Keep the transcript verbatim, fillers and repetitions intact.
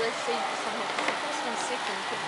let's say for example, the first and second